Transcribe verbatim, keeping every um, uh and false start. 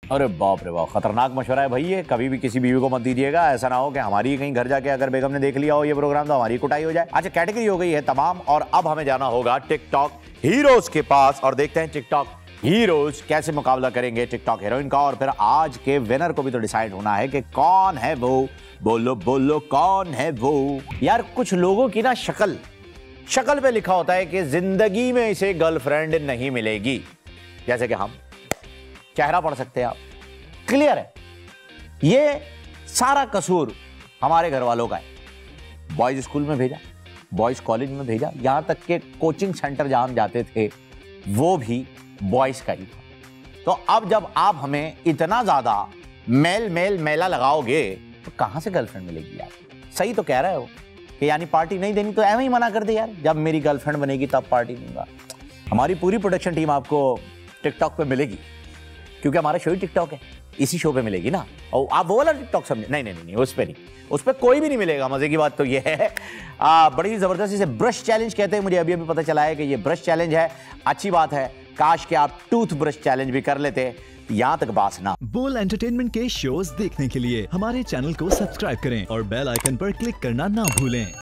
अरे बाप रे बाप, खतरनाक मशवरा है भाई ये। कभी भी किसी बीवी को मत दीजिएगा, ऐसा ना हो कि हमारी कहीं घर जाके अगर बेगम ने देख लिया हो ये प्रोग्राम तो हमारी कुटाई हो जाए। अच्छा, कैटेगरी हो गई है तमाम और अब हमें जाना होगा टिकटॉक हीरोज के पास और देखते हैं टिकटॉक हीरोज कैसे मुकाबला करेंगे टिकटॉक हीरोइन का। और फिर आज के विनर को भी तो डिसाइड होना है कि कौन है वो। बोलो बोलो कौन है वो। यार कुछ लोगों की ना शक्ल शक्ल पे लिखा होता है कि जिंदगी में इसे गर्लफ्रेंड नहीं मिलेगी, जैसे कि हम चेहरा पढ़ सकते हैं आप, क्लियर है। ये सारा कसूर हमारे घर वालों का है। बॉयज स्कूल में भेजा, बॉयज कॉलेज में भेजा, यहां तक के कोचिंग सेंटर जहां हम जाते थे वो भी बॉयज का ही था। तो अब जब आप हमें इतना ज्यादा मेल मेल मेला लगाओगे तो कहां से गर्लफ्रेंड मिलेगी यार। सही तो कह रहे हो कि यानी पार्टी नहीं देनी तो ऐਵੇਂ ही मना कर दे यार, जब मेरी गर्लफ्रेंड बनेगी तब पार्टी दूंगा। हमारी पूरी प्रोडक्शन टीम आपको टिकटॉक पे मिलेगी क्योंकि हमारा शो ही टिकटॉक है, इसी शो पे मिलेगी ना। और आप वो वाला टिकटॉक समझे, नहीं नहीं नहीं उस पे नहीं, उस पे कोई भी नहीं मिलेगा। मजे की बात तो ये है आ, बड़ी ही जबरदस्त इसे ब्रश चैलेंज कहते हैं। मुझे अभी अभी पता चला है कि ये ब्रश चैलेंज है। अच्छी बात है, काश कि आप टूथ ब्रश चैलेंज भी कर लेते। यहाँ तक बात ना। बोल एंटरटेनमेंट के शोज देखने के लिए हमारे चैनल को सब्सक्राइब करें और बेल आइकन पर क्लिक करना ना भूलें।